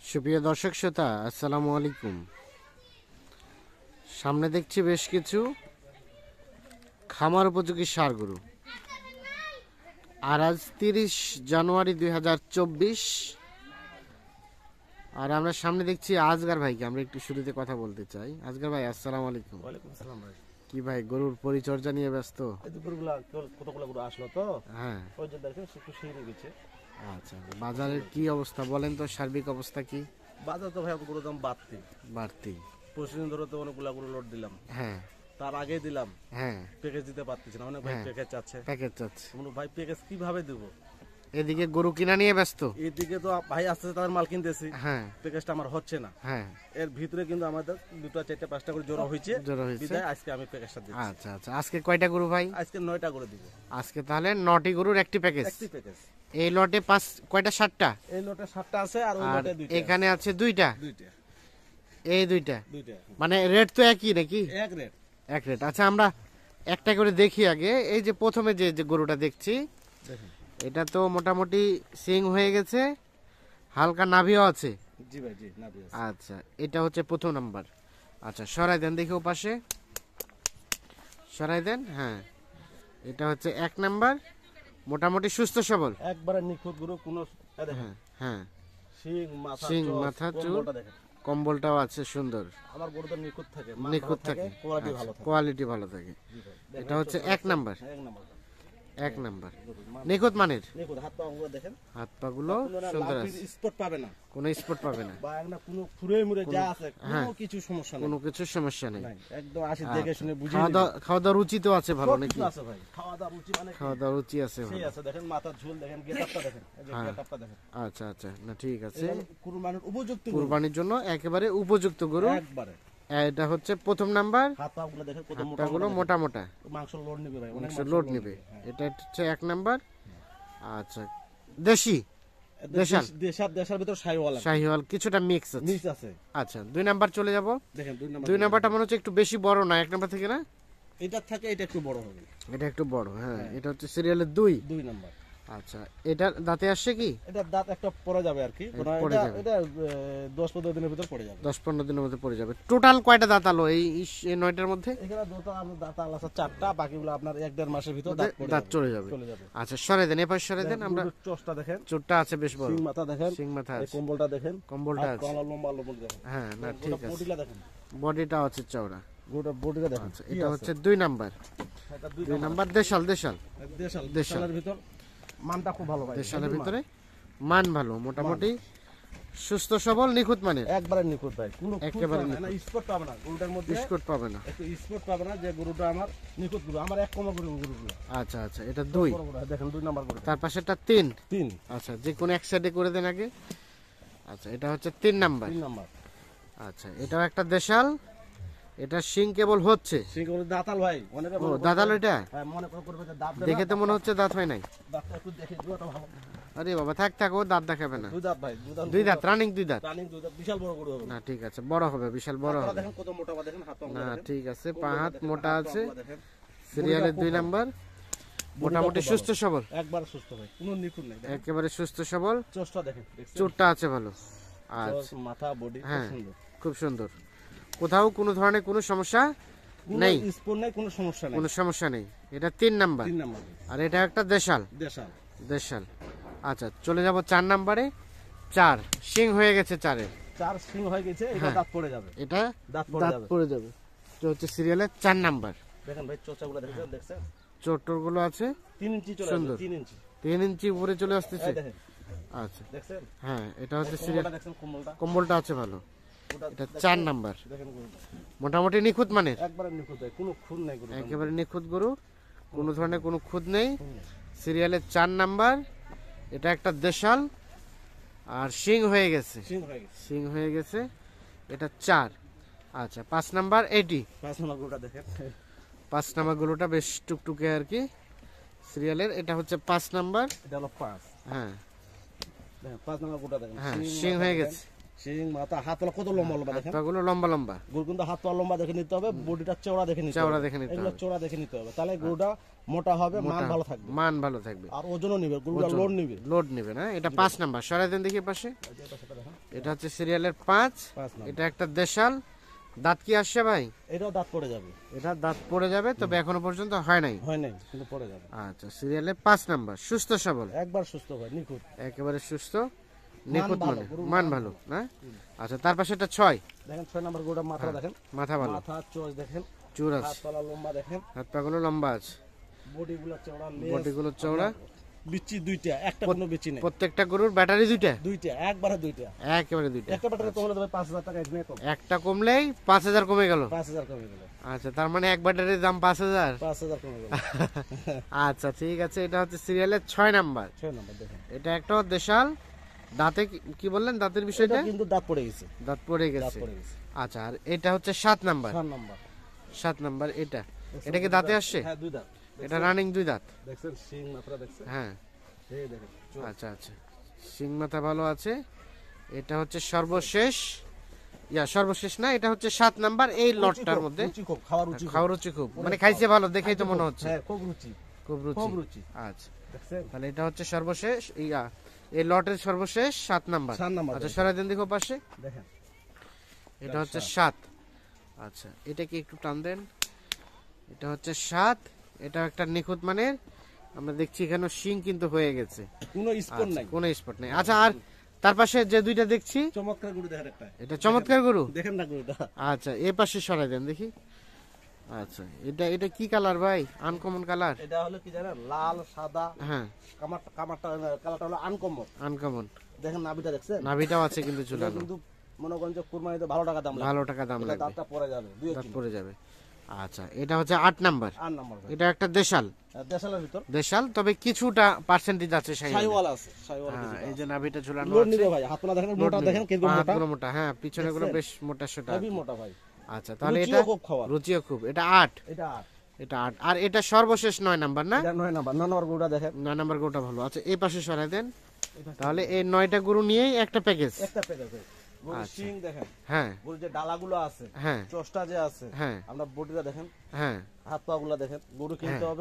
সুপ্রিয় দর্শক শ্রোতা, আসসালামু আলাইকুম। সামনে দেখছি বেশ কিছু খামার উপযোগী ষাঁড় গরু। আর আজ 30 জানুয়ারি 2024। আর আমরা সামনে দেখছি আজগার ভাইকে। আমরা একটু শুরুতে কথা বলতে চাই। আজগার ভাই, আসসালামু আলাইকুম। ওয়ালাইকুম আসসালাম ভাই। কি ভাই, গরুর পরিচর্যা নিয়ে ব্যস্ত? এই দুপুরগুলা কতগুলো গরু আসলো তো, হ্যাঁ। ওই যে দেখেন একটু শিরে গেছে। আচ্ছা, বাজারের কি অবস্থা বলেন তো? সার্বিক অবস্থা কি? বাজার তো ভাই গরুর দাম বাড়তি। প্রতিদিন ধরে তো অনেকগুলা গরু লোড দিলাম, হ্যাঁ তার আগেই দিলাম। হ্যাঁ, প্যাকেজ দিতে পারতেছি না, অনেক ভাই প্যাকেজ চাচ্ছে। প্যাকেজ চাচ্ছে। ভাই প্যাকেজ কিভাবে দেবো? এদিকে গরু কিনা নিয়ে ব্যস্ত, এদিকে তো ভাই আস্তে আস্তে তাদের মাল কিনতেছি। হ্যাঁ, প্যাকেজটা আমার হচ্ছে না। হ্যাঁ, এর ভিতরে কিন্তু আমাদের 2টা 4টা 5টা করে জোড়া হয়েছে। বিদায় আজকে আমি প্যাকেজটা দিচ্ছি। আচ্ছা আচ্ছা, আজকে কয়টা গরু ভাই? আজকে 9টা করে দিব। আজকে তাহলে 9টি গরুর একটি প্যাকেজ। একটি প্যাকেজ। এই লটে কয়টা? 7টা। এই লটে 7টা আছে আর ওই লটে 2টা। এখানে আছে 2টা। এই 2টা। মানে রেট তো একই নাকি? এক রেট। এক রেট। আচ্ছা, আমরা একটা করে দেখি আগে। এই যে প্রথমে যে গরুটা দেখছি, দেখেন এটা তো মোটামুটি সিং হয়ে গেছে, হালকা নাভিও আছে। জি ভাই, জি নাভি আছে। আচ্ছা, এটা হচ্ছে প্রথম নাম্বার। আচ্ছা, সরাই দেন দেখি, ও পাশে সরাই দেন। হ্যাঁ, এটা হচ্ছে 1 নাম্বার। মোটামুটি সুস্থ সবল, একবারে নিখুঁত গরু। কোনো হ্যাঁ হ্যাঁ, শিং মাথা চুল, কম্বলটাও আছে সুন্দর। আমার গরু তো নিখুঁত থাকে, নিখুঁত থাকে, কোয়ালিটি ভালো থাকে। কোয়ালিটি ভালো থাকে। এটা হচ্ছে 1 নাম্বার। 1 নাম্বার নিখুঁত মানের। নিখুঁত হাত পাগুলো দেখেন, হাত পাগুলো সুন্দর আছে, স্পট পাবে না, কোনো স্পট পাবে না, বা না কোনো ফুরে মুরে যা আছে কোনো কিছু সমস্যা নেই, কোনো কিছু সমস্যা নেই। একদম আসি দেখে শুনে বুঝে। খাওয়া দাওয়া রুচি তো আছে ভালো নাকি? আছে ভাই, খাওয়া দাওয়া রুচি মানে খাওয়া দাওয়া রুচি আছে সেই ভালো। আছে। দেখেন মাথার ঝুল দেখেন, গেটআপটা দেখেন, এই যে গেটআপটা দেখেন। আচ্ছা আচ্ছা, না ঠিক আছে। কুরবানির উপযুক্ত, কুরবানির জন্য একেবারে উপযুক্ত গরু একবারে। এটা হচ্ছে প্রথম নাম্বার। হাত পাগুলো দেখেন কত মোটা, হাতগুলো মোটা মোটা, মাংস লোড নেবে ভাই, অনেক লোড নেবে। এটা হচ্ছে 1 নাম্বার। আচ্ছা, দেশি দেশার ভিতর শাহিওয়াল কিছুটা মিক্স আছে। আচ্ছা, 2 নাম্বার চলে যাব। দেখেন 2 নাম্বারটা মনে হচ্ছে একটু বেশি বড় না 1 নাম্বার থেকে, না? এটা থাকে, এটা একটু বড় হবে। এটা একটু বড়, হ্যাঁ। এটা হচ্ছে সিরিয়ালের 2 নাম্বার। আচ্ছা, এটা দাঁতে আসছে কি? এটা দাঁত একটা পড়ে যাবে আর কি, এটা 10-15 দিনের ভিতর পড়ে যাবে। 10-15 দিনের মধ্যে পড়ে যাবে। টোটাল কয়টা দাঁত আলো এই 9টার মধ্যে? এখানে দাঁত আলো আছে 4টা, বাকিগুলো আপনার 1-1.5 মাসের ভিতর দাঁত চলে যাবে। আচ্ছা, সরে দেন, এপাশ সরে দেন। আমরা চোষটা দেখেন, চোটটা আছে বেশ বড়। সিং মাথা দেখেন, সিং মাথা আছে, কম্বলটা দেখেন, কম্বলটা আছে, লম্বা দেখেন। হ্যাঁ, না ঠিক আছে। বডিটা দেখেন, বডিটা আছে চওড়া। বডিটা দেখেন। আচ্ছা, এটা হচ্ছে 2 নাম্বার। 2 নাম্বার দেশালের ভিতর মানটা খুব ভালো ভাই। দেশালের ভিতরে মান ভালো, মোটামুটি সুস্থ সবল, নিখুঁত মানের। একবারে নিখুঁত ভাই, কোনো একেবারে না স্পট পাবে না গরুটার মধ্যে, স্পট পাবে না, একটু স্পট পাবে না। যে গরুটা আমার নিখুঁত গরু, আমার 1 কমা গরুগুলো। আচ্ছা আচ্ছা, এটা 2 দেখেন 2 নাম্বার গরু। তার পাশেরটা 3। আচ্ছা, যে কোন এক সাইডে করে দেন আগে। আচ্ছা, এটা হচ্ছে 3 নাম্বার। আচ্ছা, এটাও একটা দেশাল। এটা শিং কেবল হচ্ছে, শিং কেবল দাঁতাল ভাই। অনেকে দাঁতাল। এটা মনে করবে যে দাঁত দেখে তো মনে হচ্ছে দাঁত হয় নাই। দাঁতটা একটু দেখে দুটো ভালো। আরে বাবা, থাক ও দাঁত দেখাবে না। 2 দাঁত ভাই, 2 দাঁত রানিং, 2 দাঁত বিশাল বড় গরু হবে। না ঠিক আছে, বড় হবে, বিশাল বড় হবে। দেখেন কত মোটা, দেখেন হাত পা। না ঠিক আছে, পা হাত মোটা আছে। সিরিয়ালের 2 নাম্বার, মোটামুটি সুস্থ সবল, একবার সুস্থ ভাই, কোনো নিখুঁত নাই। একেবারে সুস্থ সবল। চোষটা দেখেন, চোটটা আছে ভালো। আচ্ছা, মাথা বডি হ্যাঁ, সুন্দর, খুব সুন্দর। কোথাও কোনো ধরনের কোনো সমস্যা নেই, স্পোন নাই, কোনো সমস্যা নাই, কোনো সমস্যা নেই। এটা 3 নাম্বার। আর এটা একটা দেশাল। আচ্ছা, চলে যাব 4 নাম্বারে। 4 সিং হয়ে গেছে, 4 সিং হয়ে গেছে। এটা দাঁত পড়ে যাবে, এটা দাঁত পড়ে যাবে। তো হচ্ছে সিরিয়ালের 4 নাম্বার। দেখেন ভাই চোচাগুলো দেখছেন, চোটগুলো আছে 3 ইঞ্চি চলে আসছে, 3 ইঞ্চি উপরে চলে আসতেছে। আচ্ছা, দেখছেন, হ্যাঁ, এটা হচ্ছে সিরিয়াল। দেখছেন কম্বলটা আছে ভালো। এটা 4 নাম্বার, মোটামুটি নিখুঁত মানের, একবারে নিখুঁত, কোনো খুঁত নাই গরু, একেবারে নিখুঁত গরু, কোনো ধরনের কোনো খুঁত নেই। সিরিয়ালের 4 নাম্বার। এটা একটা দেশাল আর সিং হয়ে গেছে, এটা 4। আচ্ছা, 5 নাম্বার এটি। 5 নাম্বার গরুটা দেখেন, 5 নাম্বার গরুটা বেশ টুকটুকে আর কি সিরিয়ালের। এটা হচ্ছে 5 নাম্বার। এটা হলো 5। হ্যাঁ, দেখেন 5 নাম্বার গরুটা দেখেন, হ্যাঁ, সিং হয়ে গেছে, শিং মাথা হাত পা কত লম্বা লম্বা দেখেন, পাগুলো লম্বা লম্বা, গরু কিন্তু হাত পা লম্বা দেখে নিতে হবে, বডিটা চওড়া দেখে নিতে হবে, চওড়া দেখে নিতে এগুলো হবে, চওড়া দেখে নিতে হবে, তাহলে গরুটা মোটা হবে, মান ভালো থাকবে, মান ভালো থাকবে, আর ওজনও নিবে, গরুটা লোড নিবে। লোড নেবে না। এটা 5 নাম্বার, সরাই দেন দেখি পাশে। এটা হচ্ছে সিরিয়ালের 5, এটা একটা দেশাল। দাঁত কি আসছে ভাই? এটাও দাঁত পড়ে যাবে, এটা দাঁত পড়ে যাবে, তবে এখনো পর্যন্ত হয় নাই, কিন্তু পড়ে যাবে। আচ্ছা, সিরিয়ালে 5 নাম্বার, সুস্থ সবল, একবার সুস্থ ভাই, নিখুঁত, একেবারে সুস্থ নিখুঁত, মানে মান ভালো না। আচ্ছা, তার পাশে এটা 6, দেখেন 6 নাম্বার গরুটা মাথা দেখেন, মাথা ভালো, মাথা চোখ দেখেন, চুর হাত আছে, পা লম্বা দেখেন, হাত পাগুলো লম্বা আছে, বডিগুলো চওড়া, বডিগুলো চওড়া, বিচি দুইটা, একটা কোনো বিচি নেই, প্রত্যেকটা গরুর ব্যাটারি দুইটা, একবারে দুইটা, একেবারে দুইটা। একটা ব্যাটারি কমলে তবে 5000 টাকা এখানে কম, একটা কমলেই 5000 কমে গেল। 5000 কমে গেল। আচ্ছা, তার মানে এক ব্যাটারির দাম 5000। 5000 কমে গেল। আচ্ছা, ঠিক আছে। এটা হচ্ছে সিরিয়ালের 6 নাম্বার, 6 নাম্বার দেখেন, এটা একটা দেশাল। দাঁতে কি বললেন, দাঁতের বিষয়টা? কিন্তু দাঁত পড়ে গেছে, দাঁত পড়ে গেছে। আচ্ছা, আর এটা হচ্ছে 7 নাম্বার, 7 নাম্বার, 7 নাম্বার। এটা কি দাঁতে আসছে? হ্যাঁ, দুই দাঁত, এটা রানিং 2 দাঁত, দেখছেন শিং মাথা দেখছেন, হ্যাঁ, এই দেখেন চোখ। আচ্ছা আচ্ছা, সিং মাথা ভালো আছে। এটা হচ্ছে সর্বশেষ, সর্বশেষ না, এটা হচ্ছে 7 নাম্বার এই লটটার মধ্যে। রুচি খুব, খাওয়ার রুচি, খাওয়ার রুচি খুব, মানে খাইছে ভালো, দেখেই তো মনে হচ্ছে। হ্যাঁ, খুব রুচি, খুব খুব রুচি। রুচি, আচ্ছা, দেখছেন, তাহলে এটা হচ্ছে সর্বশেষ, এই লটের সর্বশেষ 7 নাম্বার। 7 নাম্বার আচ্ছা, সরাই দেন দেখো পাশে। দেখেন, এটা হচ্ছে 7। আচ্ছা, এটা কি একটু টান দেন। এটা হচ্ছে 7, এটা একটা নিখুঁত মানের। আমরা দেখছি এখানে শিং কিন্তু হয়ে গেছে, কোনো স্পট নাই, কোনো স্পট নেই। আচ্ছা, আর তার পাশে যে দুইটা দেখছি, চমৎকার গরু দেখেন একটা, এটা চমৎকার গরু। দেখেন না গরুটা, আচ্ছা, এই পাশে সরাই দেন দেখি। আচ্ছা, এটা কি কালার ভাই? Uncommon colour. এটা হলো কি জানেন, লাল সাদা, হ্যাঁ, কামারটা কালারটা হলো আনকমন। আনকমন। দেখেন নাভিটা দেখছেন, নাভিটাও আছে কিন্তু ঝুলানো, কিন্তু মনে করেন যে কুরবানিতে ভালো টাকা দাম লাগবে, ভালো টাকা দাম লাগবে, দাঁতটা পড়ে যাবে, দুই দাঁত কিলো পড়ে যাবে। আচ্ছা, এটা হচ্ছে 8 নাম্বার, 8 নাম্বার, এটা একটা দেশাল। দেশালের ভিতর দেশাল, তবে কিছুটা পার্সেন্টেজ আছে শাইওয়াল আছে, শাইওয়াল হ্যাঁ, এই যে নাভিটা ঝুলানো লোড আছে। নিবে ভাই, হাতনা দেখেন, মোটা দেখেন, কিন্তু মোটা, পুরো মোটা, হ্যাঁ, পিছনে গুলো বেশ মোটা সোটা, হেভি মোটা ভাই। আচ্ছা, তাহলে রুচিও এটা খুব খাওয়ার, রুচিও খুব। এটা 8, এটা 8, এটা 8। আর এটা সর্বশেষ 9 নাম্বার না? এটা 9 নাম্বার, 9 নাম্বার গরুটা দেখেন, 9 নাম্বার গরুটা ভালো আছে। এই পাশে সরাই দেন। তাহলে এই 9টা গরু নিয়েই একটা প্যাকেজ। একটা প্যাকেজ ভাই, গরু শিং দেখেন, হ্যাঁ, গরু যে ডালাগুলো আছে, হ্যাঁ, চষ্টা যে আছে, হ্যাঁ, আমরা বডিটা দেখেন, হ্যাঁ, হাত পা গুলা দেখেন। গরু কিনতে হবে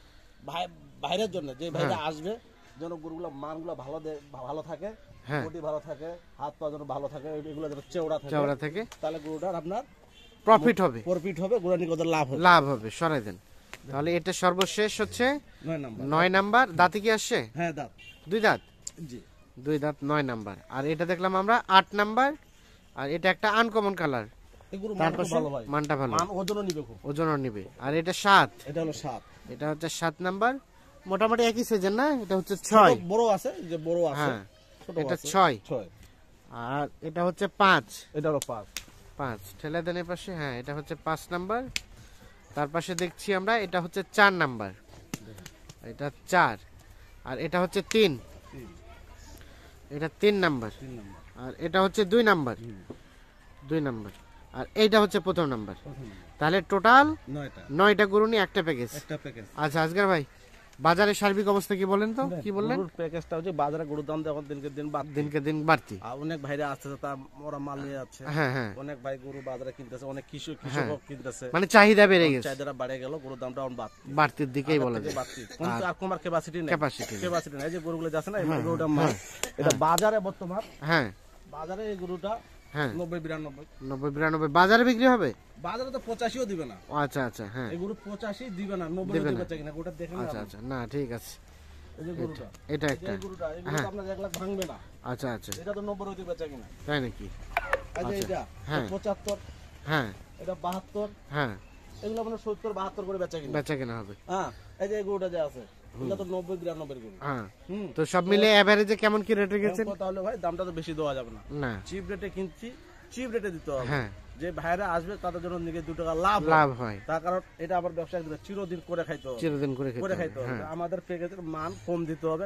বাইরের জন্য, যে ভাইরা আসবে যেন গরুগুলো মানগুলো ভালো থাকে, হ্যাঁ, বডি ভালো থাকে, হাত পা যেন ভালো থাকে, এগুলো যেন চওড়া চওড়া থাকে, থেকে তাহলে গরুটার আপনার প্রফিট হবে, প্রফিট হবে, গরু নিয়ে কত লাভ হবে, লাভ হবে। সরাই দেন। তাহলে এটা সর্বশেষ হচ্ছে 9 নাম্বার, 9 নাম্বার। দাঁতে কি আসছে? হ্যাঁ দাঁত, 2 দাঁত, জি, 2 দাঁত, 9 নাম্বার। আর এটা দেখলাম আমরা 8 নাম্বার। আর এটা একটা আনকমন কালার, এই গরু মান তারপর খুব ভালো ভাই, মানটা ভালো, মান ওজনও নিবে খুব, ওজনও নিবে। আর এটা 7, এটা হলো 7, এটা হচ্ছে 7 নাম্বার। মোটামুটি একই সাইজের না? এটা হচ্ছে 6, বড় আছে, যে বড় আছে, হ্যাঁ, ছোট এটা আছে, 6। 6, আর এটা হচ্ছে 5, এটা হলো 5, 5 ঠেলা দেনের পাশে, হ্যাঁ, এটা হচ্ছে 5 নাম্বার। তার পাশে দেখছি আমরা এটা হচ্ছে 4 নাম্বার, এটা 4। আর এটা হচ্ছে 3, এটা 3 নাম্বার। 3 নাম্বার, আর এটা হচ্ছে 2 নাম্বার, 2 নাম্বার। আর এইটা হচ্ছে প্রথম নাম্বার। তাহলে টোটাল 9টা গরু নিয়ে একটা প্যাকেজ। একটা প্যাকেজ। আচ্ছা, আজকের ভাই বাজারের সার্বিক অবস্থা কি বলেন তো? কি বললেন? গরুর প্যাকেজটা হচ্ছে বাজারে গরুর দাম এখন দিনকে দিন বাড়ছে, দিনকে দিন বাড়তি। আর অনেক ভাইরা আসতেছে, তা ওরা মাল নিয়ে যাচ্ছে, হ্যাঁ, হ্যাঁ, অনেক ভাই গরু বাজারে কিনতেছে, অনেক কৃষক কিনতেছে, মানে চাহিদা বেড়ে গেছে, চাহিদাটা বেড়ে গেল, গরুর দামটা এখন বাড়তির দিকেই বলা যায়, বাড়তি, কিন্তু আর কমার ক্যাপাসিটি নেই, ক্যাপাসিটি নাই। এই যে গরুগুলো যাচ্ছে না, এই গরুটা মাল, এটা বাজারে বর্তমান, হ্যাঁ, বাজারে এই গরুটা হ্যাঁ 90-92, 90-92 বাজারে বিক্রি হবে। বাজারে তো 85ও দিবে না। আচ্ছা, আচ্ছা, হ্যাঁ, এই গরু 85 দিবে না, 90 দিবে কিনা গরুটা দেখেন। আচ্ছা, আচ্ছা, না ঠিক আছে। এই যে গরুটা, এটা একটা, এই গরুটা আপনার 1 লাখ ভাঙবে না। আচ্ছা, আচ্ছা, এটা তো 90 দিবে কিনা, তাই নাকি? এই যে এটা 75, হ্যাঁ, এটা 72, হ্যাঁ, এগুলো মানে 70-72 করে বেচা কিনা, বেচা কেনা হবে। হ্যাঁ, এই যে গরুটা যে আছে, এটা তো 90-92 গরু। হ্যাঁ, তো সব মিলে এভারেজে কেমন কি রেট রেখেছেন? তাহলে ভাই দামটা তো বেশি দেওয়া যাবে না, না, চিপ রেটে কিনছি, চিপ রেটে দিতে হবে। হ্যাঁ, যে ভাইরা আসবে তাদের জন্য নিজে 2 টাকা লাভ হয়, তার কারণ এটা আবার ব্যবসায়ী চিরদিন করে খাইতে হবে, চিরদিন করে খাইতে হবে। আমাদের প্যাকেজের মান কম দিতে হবে,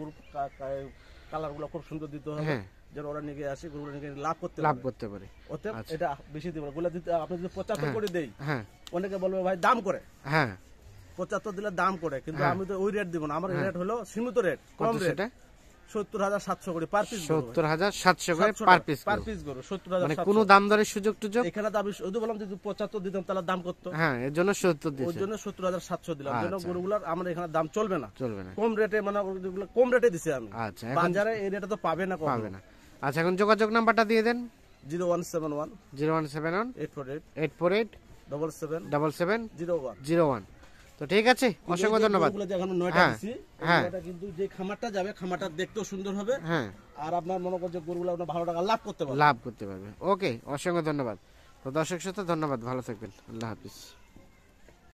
কালার গুলো খুব সুন্দর দিতে হবে, যেন ওরা নিয়ে আসে গরুগুলো নিয়ে লাভ করতে পারে। ওতে এটা বেশি দিবে গুলো দিতে, আপনি যদি 75 করে দেই, অনেকে বলবে ভাই দাম করে, 75 দিলে দাম করে, কিন্তু আমি তো ওই রেট দিব না, আমার রেট হলো সীমিত রেট, কম রেট, 70,700 করে পার পিস। 70,700 করে পার পিস। পার পিস গরু 70,700। মানে কোনো দাম দরের সুযোগ টুযোগ এখানে তো আমি শুধু বললাম যদি 75 দিতাম তাহলে দাম করতো। হ্যাঁ, এর জন্য 70 ওর দিয়েছে। জন্য 70,700 দিলাম। আচ্ছা। যেন গরুগুলার আমার এখানে দাম চলবে না, চলবে না। কম রেটে, মানে যেগুলো কম রেটে দিছি আমি। আচ্ছা, এখন বাজারে এই রেটে তো পাবে না, পাবে না। আচ্ছা, এখন যোগাযোগ নাম্বারটা দিয়ে দেন। 0171 0171 848 848 77 77 01। 01। তো ঠিক আছে, অসংখ্য ধন্যবাদ। গরুগুলো যে এখন 9টা হ্যাঁ, দিছি, হ্যাঁ। এটা কিন্তু যে খামারটা যাবে, খামারটা দেখতেও সুন্দর হবে। হ্যাঁ, আর আপনার মনে করছে গরুগুলো আপনার ভালো টাকা লাভ করতে পারবে। লাভ করতে পারবে। ওকে, অসংখ্য ধন্যবাদ। তো দর্শক শ্রোতা, ধন্যবাদ, ভালো থাকবেন, আল্লাহ হাফিজ।